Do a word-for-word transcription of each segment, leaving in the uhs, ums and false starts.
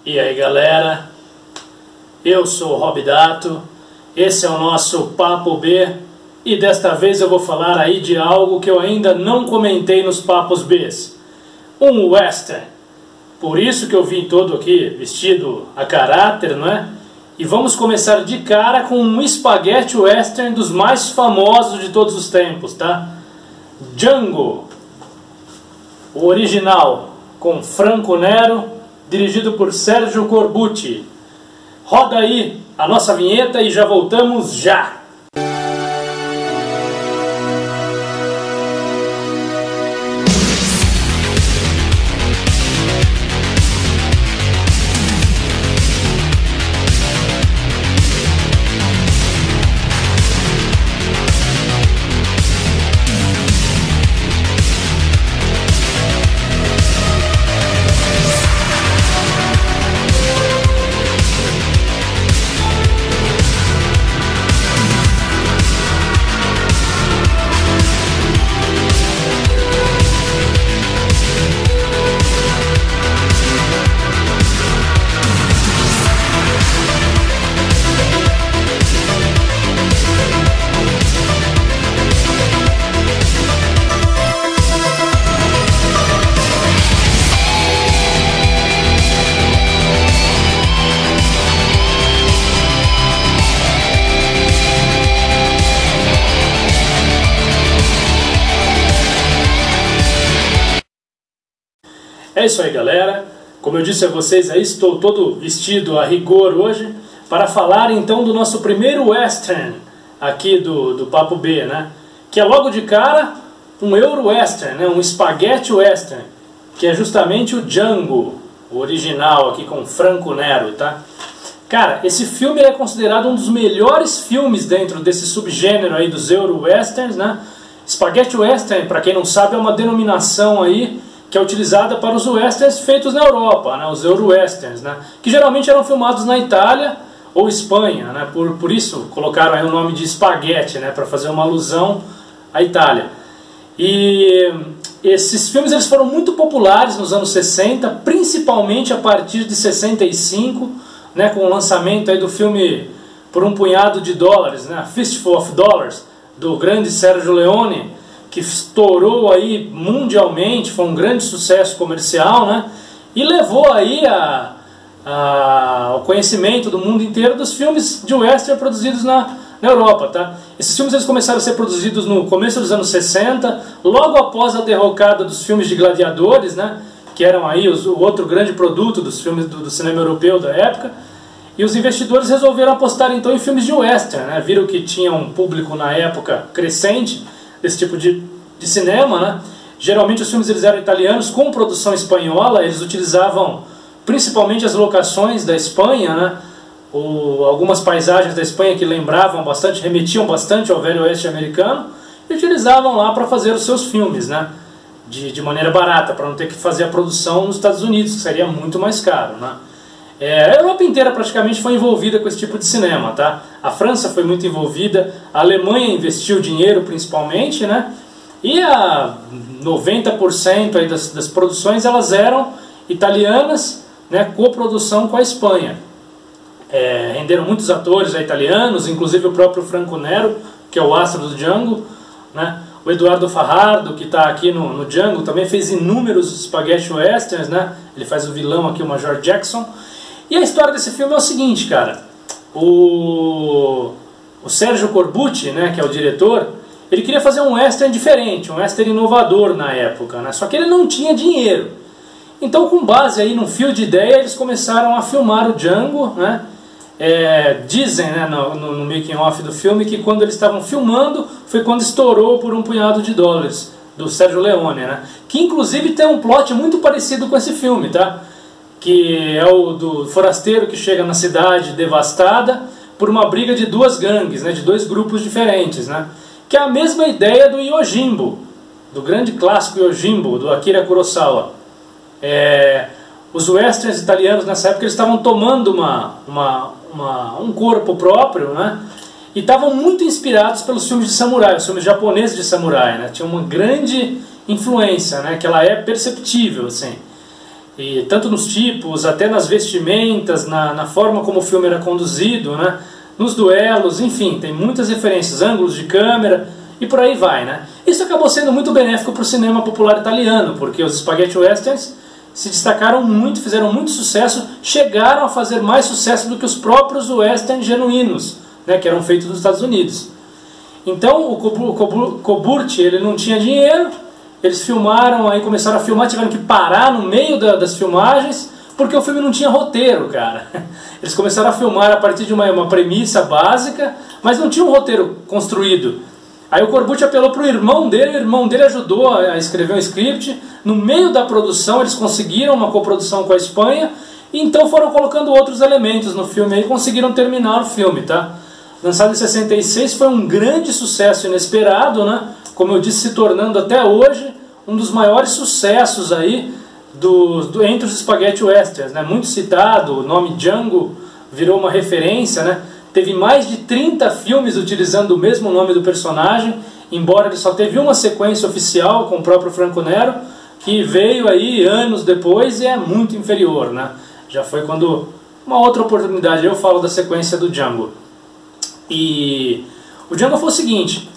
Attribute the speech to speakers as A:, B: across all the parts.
A: E aí galera, eu sou o Rob Dato, esse é o nosso Papo B e desta vez eu vou falar aí de algo que eu ainda não comentei nos Papos Bs, um western. Por isso que eu vim todo aqui vestido a caráter, não é? E vamos começar de cara com um espaguete western dos mais famosos de todos os tempos, tá? Django, o original, com Franco Nero, dirigido por Sergio Corbucci. Roda aí a nossa vinheta e já voltamos já! É isso aí galera, como eu disse a vocês aí, estou todo vestido a rigor hoje para falar então do nosso primeiro western aqui do, do Papo B, né? Que é logo de cara um euro-western, né? Um espaguete western, que é justamente o Django, o original aqui com Franco Nero, tá? Cara, esse filme é considerado um dos melhores filmes dentro desse subgênero aí dos euro-westerns, né? Spaghetti western, para quem não sabe, é uma denominação aí que é utilizada para os westerns feitos na Europa, né, os euro-westerns, né, que geralmente eram filmados na Itália ou Espanha, né, por, por isso colocaram aí o nome de espaguete, né, para fazer uma alusão à Itália. E esses filmes eles foram muito populares nos anos sessenta, principalmente a partir de sessenta e cinco, né, com o lançamento aí do filme Por um Punhado de Dólares, né, Fistful of Dollars, do grande Sergio Leone, que estourou aí mundialmente, foi um grande sucesso comercial, né? E levou aí a, a, ao conhecimento do mundo inteiro dos filmes de western produzidos na, na Europa, tá? Esses filmes eles começaram a ser produzidos no começo dos anos sessenta, logo após a derrocada dos filmes de gladiadores, né? Que eram aí os, o outro grande produto dos filmes do, do cinema europeu da época. E os investidores resolveram apostar então em filmes de western, né? Viram que tinha um público na época crescente desse tipo de, de cinema, né? Geralmente os filmes eles eram italianos com produção espanhola, eles utilizavam principalmente as locações da Espanha, né? O, algumas paisagens da Espanha que lembravam bastante, remetiam bastante ao velho oeste americano, e utilizavam lá para fazer os seus filmes, né? De, de maneira barata, para não ter que fazer a produção nos Estados Unidos, que seria muito mais caro, né? É, a Europa inteira praticamente foi envolvida com esse tipo de cinema, tá? A França foi muito envolvida, a Alemanha investiu dinheiro principalmente, né? E a noventa por cento aí das, das produções elas eram italianas, né? Coprodução com a Espanha. É, renderam muitos atores aí, italianos, inclusive o próprio Franco Nero, que é o astro do Django, né? O Eduardo Fajardo, que está aqui no, no Django, também fez inúmeros spaghetti westerns, né? Ele faz o vilão aqui, o Major Jackson. E a história desse filme é o seguinte, cara, o, o Sergio Corbucci, né, que é o diretor, ele queria fazer um western diferente, um western inovador na época, né, só que ele não tinha dinheiro. Então, com base aí num fio de ideia, eles começaram a filmar o Django, né, é, dizem, né, no, no making off do filme que quando eles estavam filmando foi quando estourou Por um Punhado de Dólares, do Sergio Leone, né, que inclusive tem um plot muito parecido com esse filme, tá? Que é o do forasteiro que chega na cidade devastada por uma briga de duas gangues, né, de dois grupos diferentes, né, que é a mesma ideia do Yojimbo, do grande clássico Yojimbo, do Akira Kurosawa. É, os westerns italianos nessa época eles estavam tomando uma, uma, uma, um corpo próprio, né, e estavam muito inspirados pelos filmes de samurai, os filmes japoneses de samurai, né, tinha uma grande influência, né, que ela é perceptível, assim. E tanto nos tipos, até nas vestimentas, na, na forma como o filme era conduzido, né? Nos duelos, enfim, tem muitas referências, ângulos de câmera e por aí vai, né? Isso acabou sendo muito benéfico para o cinema popular italiano, porque os spaghetti westerns se destacaram muito, fizeram muito sucesso, chegaram a fazer mais sucesso do que os próprios westerns genuínos, né? Que eram feitos nos Estados Unidos. Então o Coburti, ele não tinha dinheiro. Eles filmaram, aí começaram a filmar, tiveram que parar no meio da, das filmagens, porque o filme não tinha roteiro, cara. Eles começaram a filmar a partir de uma, uma premissa básica, mas não tinha um roteiro construído. Aí o Corbucci apelou para o irmão dele, o irmão dele ajudou a, a escrever um script. No meio da produção eles conseguiram uma coprodução com a Espanha, e então foram colocando outros elementos no filme e conseguiram terminar o filme, tá? Lançado em sessenta e seis, foi um grande sucesso inesperado, né? Como eu disse, se tornando até hoje um dos maiores sucessos aí do, do, entre os spaghetti westerns, né? Muito citado, o nome Django virou uma referência, né? Teve mais de trinta filmes utilizando o mesmo nome do personagem, embora ele só teve uma sequência oficial com o próprio Franco Nero, que veio aí anos depois e é muito inferior, né? Já foi quando uma outra oportunidade eu falo da sequência do Django. E o Django foi o seguinte: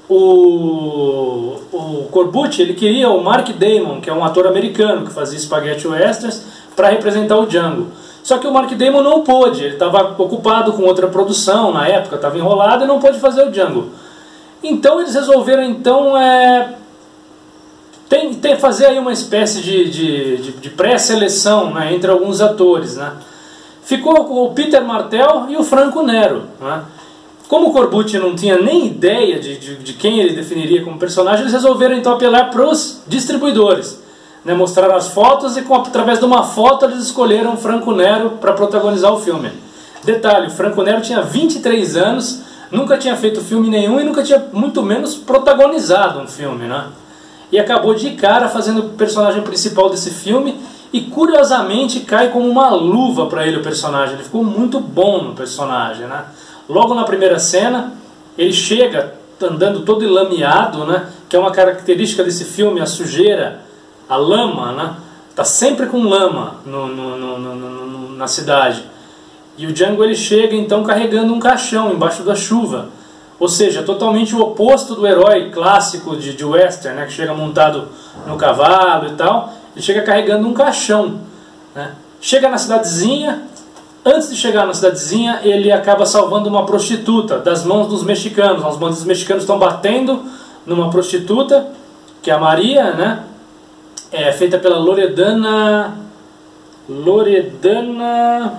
A: o, o Corbucci, ele queria o Mark Damon, que é um ator americano que fazia spaghetti westerns, para representar o Django. Só que o Mark Damon não pôde, ele estava ocupado com outra produção na época, estava enrolado e não pôde fazer o Django. Então eles resolveram então é, tem, tem, fazer aí uma espécie de, de, de, de pré-seleção, né, entre alguns atores, né. Ficou o Peter Martel e o Franco Nero, né. Como o Corbucci não tinha nem ideia de, de, de quem ele definiria como personagem, eles resolveram então apelar para os distribuidores, né? Mostraram as fotos e com, através de uma foto eles escolheram o Franco Nero para protagonizar o filme. Detalhe, o Franco Nero tinha vinte e três anos, nunca tinha feito filme nenhum e nunca tinha muito menos protagonizado um filme, né? E acabou de cara fazendo o personagem principal desse filme e curiosamente cai como uma luva para ele o personagem, ele ficou muito bom no personagem, né? Logo na primeira cena, ele chega andando todo enlameado, né? Que é uma característica desse filme, a sujeira, a lama, né? Tá sempre com lama no, no, no, no, no, na cidade. E o Django ele chega então carregando um caixão embaixo da chuva. Ou seja, totalmente o oposto do herói clássico de, de western, né? Que chega montado no cavalo e tal. Ele chega carregando um caixão, né? Chega na cidadezinha. Antes de chegar na cidadezinha, ele acaba salvando uma prostituta das mãos dos mexicanos. Os bandidos mexicanos estão batendo numa prostituta, que é a Maria, né? É feita pela Loredana... Loredana...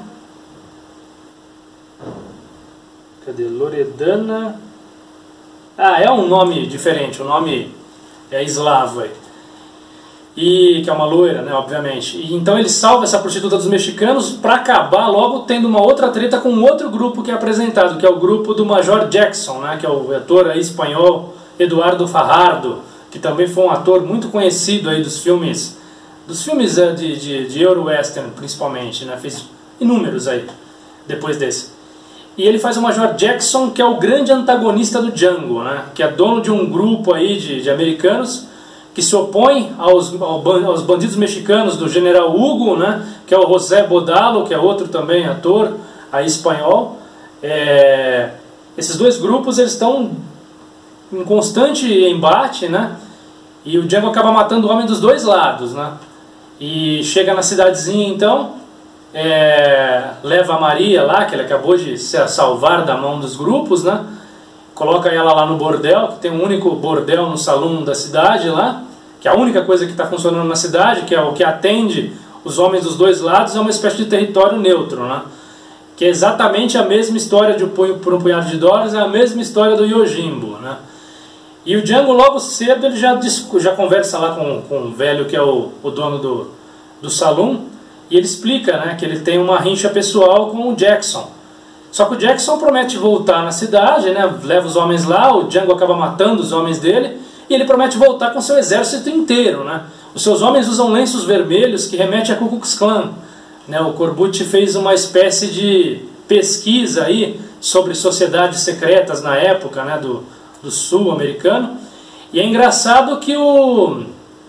A: Cadê? Loredana... Ah, é um nome diferente, o nome é eslavo aí. E que é uma loira, né, obviamente. E então ele salva essa prostituta dos mexicanos para acabar logo tendo uma outra treta com outro grupo que é apresentado, que é o grupo do Major Jackson, né, que é o ator aí espanhol Eduardo Fajardo, que também foi um ator muito conhecido aí dos filmes, dos filmes de, de, de Euro-Western principalmente, né, fez inúmeros aí depois desse. E ele faz o Major Jackson, que é o grande antagonista do Django, né, que é dono de um grupo aí de, de americanos que se opõe aos, aos bandidos mexicanos do General Hugo, né, que é o José Bodalo, que é outro também ator aí espanhol. É, esses dois grupos eles estão em constante embate, né, e o Django acaba matando o homem dos dois lados, né, e chega na cidadezinha então, é, leva a Maria lá, que ele acabou de se salvar da mão dos grupos, né, coloca ela lá no bordel, que tem um único bordel no salão da cidade lá, que é a única coisa que está funcionando na cidade, que é o que atende os homens dos dois lados, é uma espécie de território neutro, né? Que é exatamente a mesma história de um punho por um punhado de dólares, é a mesma história do Yojimbo, né? E o Django logo cedo ele já, já conversa lá com, com o velho que é o, o dono do, do salão, e ele explica, né, que ele tem uma rincha pessoal com o Jackson. Só que o Jackson promete voltar na cidade, né, leva os homens lá, o Django acaba matando os homens dele, e ele promete voltar com seu exército inteiro, né. Os seus homens usam lenços vermelhos que remetem a Ku Klux Klan, né. O Corbucci fez uma espécie de pesquisa aí sobre sociedades secretas na época, né, do, do sul americano, e é engraçado que o,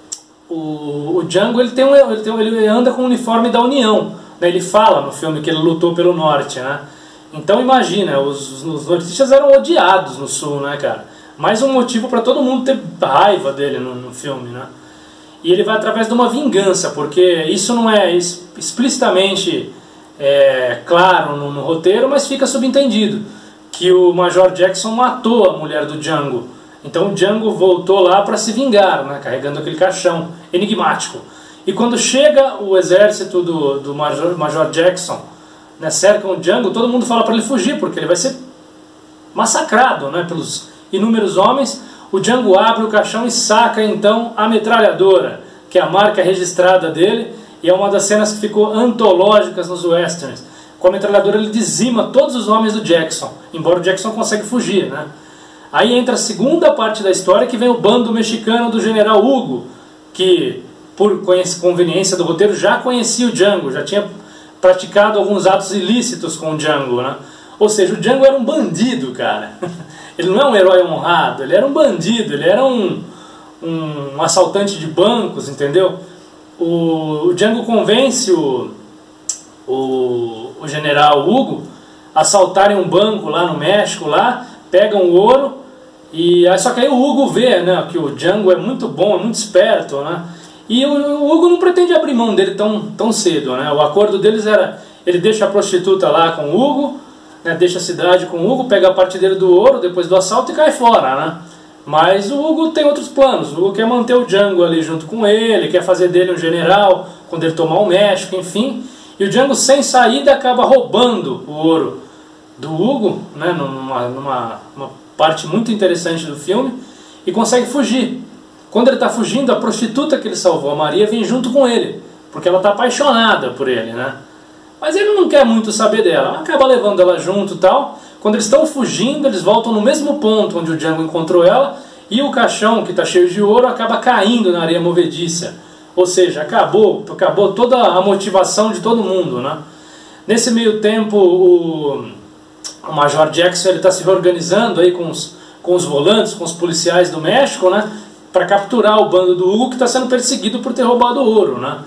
A: o, o Django ele, tem um, ele, tem, ele anda com o uniforme da União, né? Ele fala no filme que ele lutou pelo Norte, né? Então imagina, os, os nortistas eram odiados no Sul, né, cara? Mais um motivo para todo mundo ter raiva dele no, no filme, né? E ele vai através de uma vingança, porque isso não é explicitamente é, claro no, no roteiro, mas fica subentendido que o Major Jackson matou a mulher do Django. Então o Django voltou lá para se vingar, né, carregando aquele caixão enigmático. E quando chega o exército do, do Major, Major Jackson, né, cercam o Django, todo mundo fala para ele fugir, porque ele vai ser massacrado, né, pelos inúmeros homens. O Django abre o caixão e saca então a metralhadora, que é a marca registrada dele, e é uma das cenas que ficou antológicas nos westerns. Com a metralhadora ele dizima todos os homens do Jackson, embora o Jackson consiga fugir, né? Aí entra a segunda parte da história, que vem o bando mexicano do general Hugo, que por conveniência do roteiro já conhecia o Django, já tinha praticado alguns atos ilícitos com o Django, né? Ou seja, o Django era um bandido, cara. Ele não é um herói honrado, ele era um bandido, ele era um, um assaltante de bancos, entendeu? O, o Django convence o, o, o general Hugo a assaltarem um banco lá no México, lá, pegam o ouro, e aí, só que aí o Hugo vê, né, que o Django é muito bom, é muito esperto, né? E o, o Hugo não pretende abrir mão dele tão, tão cedo, né? O acordo deles era, ele deixa a prostituta lá com o Hugo, né, deixa a cidade com o Hugo, pega a parte dele do ouro depois do assalto e cai fora, né? Mas o Hugo tem outros planos. O Hugo quer manter o Django ali junto com ele, quer fazer dele um general quando ele tomar o México, enfim. E o Django, sem saída, acaba roubando o ouro do Hugo, né, numa, numa uma parte muito interessante do filme, e consegue fugir. Quando ele está fugindo, a prostituta que ele salvou, a Maria, vem junto com ele, porque ela está apaixonada por ele, né? Mas ele não quer muito saber dela, acaba levando ela junto e tal. Quando eles estão fugindo, eles voltam no mesmo ponto onde o Django encontrou ela, e o caixão, que está cheio de ouro, acaba caindo na areia movediça. Ou seja, acabou, acabou toda a motivação de todo mundo, né? Nesse meio tempo, o, o Major Jackson está se reorganizando aí com os, com os volantes, com os policiais do México, né, para capturar o bando do Hugo, que está sendo perseguido por ter roubado o ouro, né?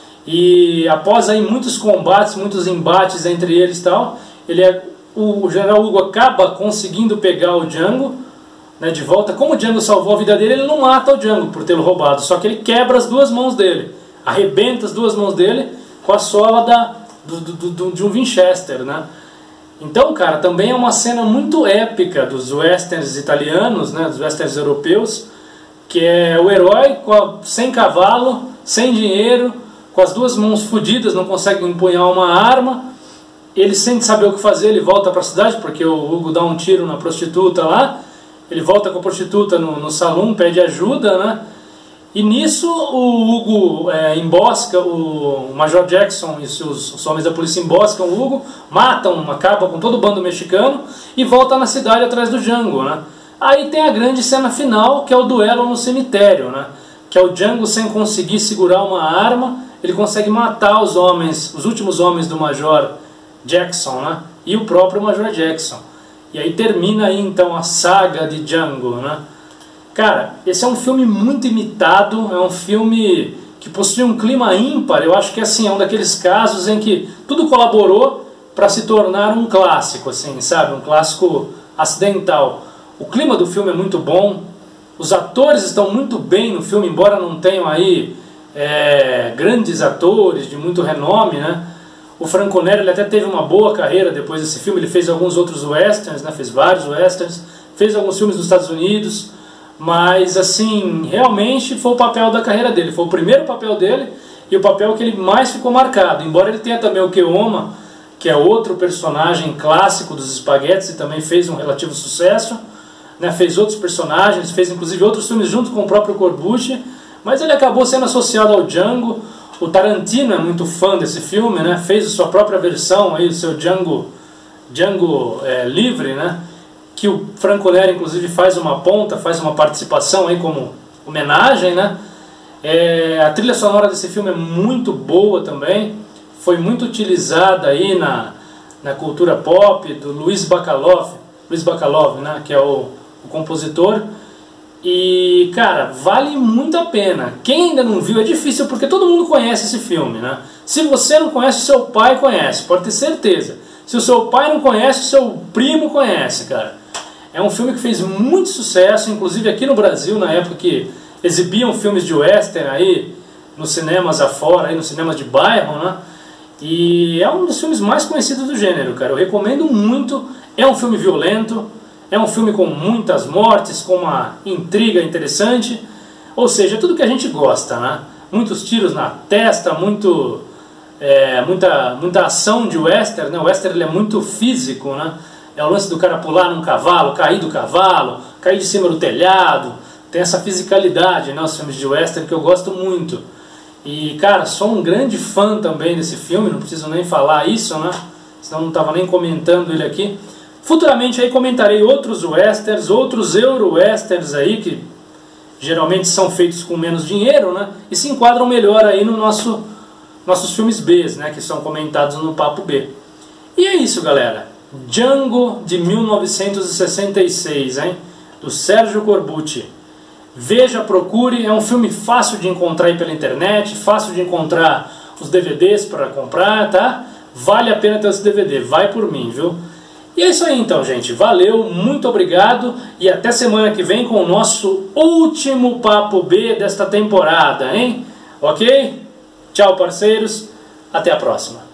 A: E após aí muitos combates, muitos embates entre eles e tal, ele é, o general Hugo acaba conseguindo pegar o Django, né, de volta. Como o Django salvou a vida dele, ele não mata o Django por tê-lo roubado, só que ele quebra as duas mãos dele, arrebenta as duas mãos dele com a sola da, do, do, do, de um Winchester, né? Então, cara, também é uma cena muito épica dos westerns italianos, né, dos westerns europeus, que é o herói com a, sem cavalo, sem dinheiro, com as duas mãos fodidas, não consegue empunhar uma arma, ele sem saber o que fazer, ele volta para a cidade, porque o Hugo dá um tiro na prostituta lá, ele volta com a prostituta no, no salão, pede ajuda, né? E nisso o Hugo é, embosca, o Major Jackson e seus, os homens da polícia emboscam o Hugo, matam, acabam com todo o bando mexicano e volta na cidade atrás do Django, né? Aí tem a grande cena final, que é o duelo no cemitério, né? Que é o Django sem conseguir segurar uma arma, ele consegue matar os homens, os últimos homens do Major Jackson, né? E o próprio Major Jackson. E aí termina aí então a saga de Django, né? Cara, esse é um filme muito imitado, é um filme que possui um clima ímpar. Eu acho que assim, é um daqueles casos em que tudo colaborou para se tornar um clássico, assim, sabe? Um clássico acidental. O clima do filme é muito bom, os atores estão muito bem no filme, embora não tenham aí é, grandes atores de muito renome, né? O Franco Nero, ele até teve uma boa carreira depois desse filme, ele fez alguns outros westerns, né? Fez vários westerns, fez alguns filmes nos Estados Unidos, mas assim, realmente foi o papel da carreira dele, foi o primeiro papel dele e o papel que ele mais ficou marcado, embora ele tenha também o Keoma, que é outro personagem clássico dos espaguetes e também fez um relativo sucesso, né? Fez outros personagens, fez inclusive outros filmes junto com o próprio Corbucci, mas ele acabou sendo associado ao Django. O Tarantino é muito fã desse filme, né? Fez a sua própria versão, aí, o seu Django, Django é, livre, né? Que o Franco Nero inclusive faz uma ponta, faz uma participação aí como homenagem, né? É, a trilha sonora desse filme é muito boa também, foi muito utilizada aí na, na cultura pop do Luiz Bacalov, Luiz Bacalov, né? Que é o, o compositor. E, cara, vale muito a pena. Quem ainda não viu é difícil porque todo mundo conhece esse filme, né? Se você não conhece, o seu pai conhece, pode ter certeza. Se o seu pai não conhece, o seu primo conhece, cara. É um filme que fez muito sucesso, inclusive aqui no Brasil, na época que exibiam filmes de western aí, nos cinemas afora, aí nos cinemas de bairro, né? E é um dos filmes mais conhecidos do gênero, cara. Eu recomendo muito. É um filme violento, é um filme com muitas mortes, com uma intriga interessante. Ou seja, é tudo que a gente gosta, né? Muitos tiros na testa, muito, é, muita, muita ação de western, né? O western ele é muito físico, né? É o lance do cara pular num cavalo, cair do cavalo, cair de cima do telhado. Tem essa fisicalidade, né? Os filmes de western que eu gosto muito. E, cara, sou um grande fã também desse filme, não preciso nem falar isso, né? Senão não estava nem comentando ele aqui. Futuramente aí comentarei outros westerns, outros euro-westerns aí, que geralmente são feitos com menos dinheiro, né? E se enquadram melhor aí no nosso, nossos filmes B, né? Que são comentados no Papo B. E é isso, galera. Django de mil novecentos e sessenta e seis, hein? Do Sérgio Corbucci. Veja, procure, é um filme fácil de encontrar aí pela internet, fácil de encontrar os D V Ds para comprar, tá? Vale a pena ter esse D V D, vai por mim, viu? E é isso aí então, gente. Valeu, muito obrigado e até semana que vem com o nosso último Papo B desta temporada, hein? Ok? Tchau, parceiros. Até a próxima.